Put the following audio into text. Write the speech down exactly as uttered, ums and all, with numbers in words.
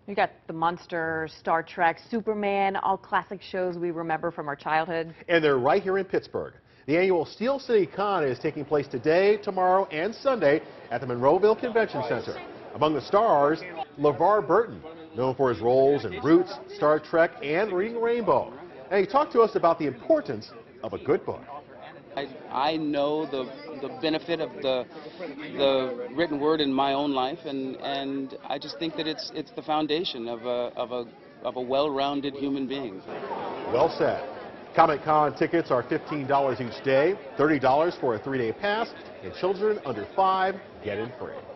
You got the Monster, Star Trek, Superman, all classic shows we remember from our childhood. And they're right here in Pittsburgh. The annual Steel City Con is taking place today, tomorrow, and Sunday at the Monroeville Convention Center. Among the stars, LeVar Burton, known for his roles in Roots, Star Trek, and Reading Rainbow. And he talked to us about the importance of a good book. I, I know the the benefit of the the written word in my own life, and and I just think that it's it's the foundation of a of a of a well-rounded human being. Well said. Comic Con tickets are fifteen dollars each day, thirty dollars for a three-day pass, and children under five get in free.